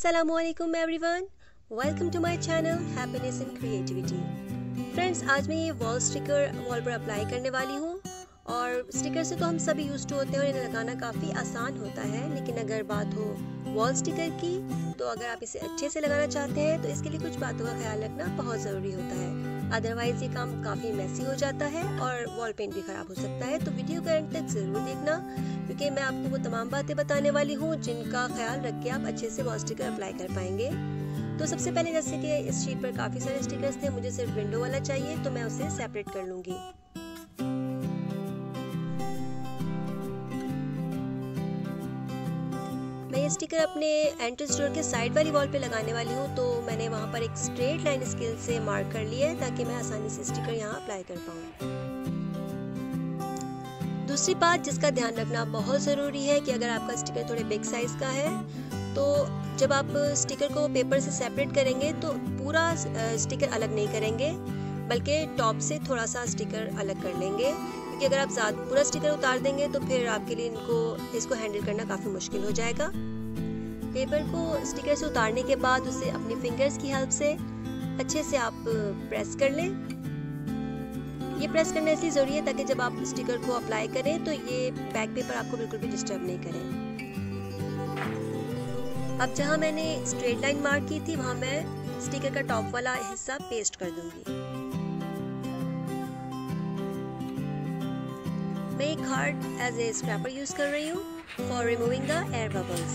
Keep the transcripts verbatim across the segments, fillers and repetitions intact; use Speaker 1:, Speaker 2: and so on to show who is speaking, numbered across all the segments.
Speaker 1: अस्सलामुअलैकुम everyone, welcome to my channel happiness and creativity. Friends, आज मैं ये वॉल स्टिकर वॉल पर अप्लाई करने वाली हूँ। और स्टिकर से तो हम सभी यूज टू होते हैं और इन्हें लगाना काफ़ी आसान होता है, लेकिन अगर बात हो वॉल स्टिकर की तो अगर आप इसे अच्छे से लगाना चाहते हैं तो इसके लिए कुछ बातों का ख्याल रखना बहुत ज़रूरी होता है। अदरवाइज़ ये काम काफ़ी मैसी हो जाता है और वॉल पेंट भी ख़राब हो सकता है। तो वीडियो का एंड तक ज़रूर देखना, क्योंकि मैं आपको वो तमाम बातें बताने वाली हूँ जिनका ख्याल रख के आप अच्छे से वॉल स्टिकर अप्लाई कर पाएंगे। तो सबसे पहले, जैसे कि इस शीट पर काफ़ी सारे स्टिकर्स थे, मुझे सिर्फ विंडो वाला चाहिए, तो मैं उसे सेपरेट कर लूँगी। मैं ये स्टिकर अपने एंट्रेंस डोर के साइड वाली वॉल पे लगाने वाली हूँ, तो मैंने वहाँ पर एक स्ट्रेट लाइन स्केल से मार्क कर लिया है ताकि मैं आसानी से स्टिकर यहाँ अप्लाई कर पाऊँ। दूसरी बात जिसका ध्यान रखना बहुत ज़रूरी है कि अगर आपका स्टिकर थोड़े बिग साइज़ का है तो जब आप स्टिकर को पेपर से सेपरेट करेंगे तो पूरा स्टिकर अलग नहीं करेंगे, बल्कि टॉप से थोड़ा सा स्टिकर अलग कर लेंगे, क्योंकि अगर आप ज़्यादा पूरा स्टिकर उतार देंगे तो फिर आपके लिए इनको इसको हैंडल करना काफ़ी मुश्किल हो जाएगा। पेपर को स्टिकर से उतारने के बाद उसे अपनी फिंगर्स की हेल्प से अच्छे से आप प्रेस कर लें। ये प्रेस करना इसलिए ज़रूरी है ताकि जब आप स्टिकर को अप्लाई करें तो ये बैक पेपर आपको बिल्कुल भी डिस्टर्ब नहीं करें। अब जहाँ मैंने स्ट्रेट लाइन मार्क की थी वहाँ मैं स्टिकर का टॉप वाला हिस्सा पेस्ट कर दूंगी। मैं एक card as a scraper use कर रही हूँ for removing the air bubbles.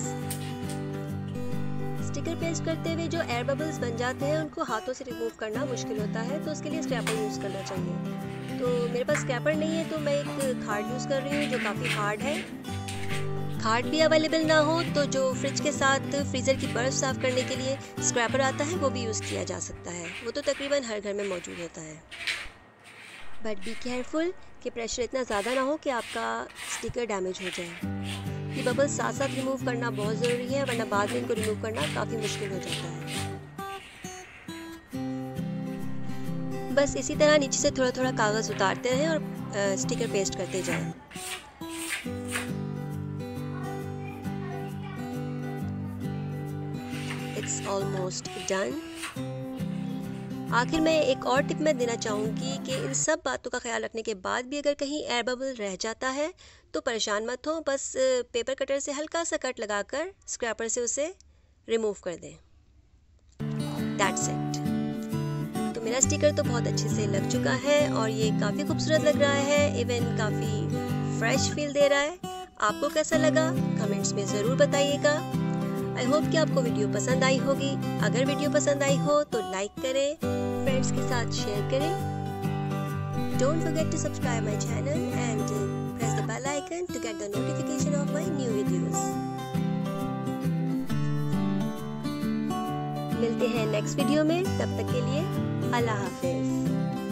Speaker 1: Sticker paste करते हुए जो एयर बबल्स बन जाते हैं उनको हाथों से रिमूव करना मुश्किल होता है, तो उसके लिए स्क्रैपर यूज करना चाहिए। तो मेरे पास स्क्रैपर नहीं है तो मैं एक कार्ड यूज कर रही हूँ जो काफ़ी हार्ड है। कार्ड भी अवेलेबल ना हो तो जो फ्रिज के साथ फ्रीज़र की बर्फ साफ करने के लिए स्क्रैपर आता है वो भी यूज़ किया जा सकता है। वो तो तकरीबन हर घर में मौजूद होता है। बट बी केयरफुल कि प्रेशर इतना ज़्यादा ना हो कि आपका स्टिकर डैमेज हो जाए। ये बबल्स साथ साथ रिमूव करना बहुत ज़रूरी है, वरना बाद में इनको रिमूव करना काफ़ी मुश्किल हो जाता है। बस इसी तरह नीचे से थोड़ा थोड़ा कागज़ उतारते रहें और आ, स्टिकर पेस्ट करते जाएं। It's almost done. आखिर में एक और टिप मैं देना चाहूँगी कि इन सब बातों का ख्याल रखने के बाद भी अगर कहीं एयर बबल रह जाता है तो परेशान मत हो, बस पेपर कटर से हल्का सा कट लगाकर स्क्रैपर से उसे रिमूव कर दें। That's it. तो मेरा स्टिकर तो बहुत अच्छे से लग चुका है और ये काफ़ी खूबसूरत लग रहा है, इवन काफ़ी फ्रेश फील दे रहा है। आपको कैसा लगा कमेंट्स में ज़रूर बताइएगा। आई होप कि आपको वीडियो पसंद आई होगी। अगर वीडियो पसंद आई हो तो लाइक करें, फ्रेंड्स के साथ शेयर करें। Don't forget to subscribe my channel and press the bell icon to get the notification of my new videos. मिलते हैं नेक्स्ट वीडियो में, तब तक के लिए अल्लाह हाफिज।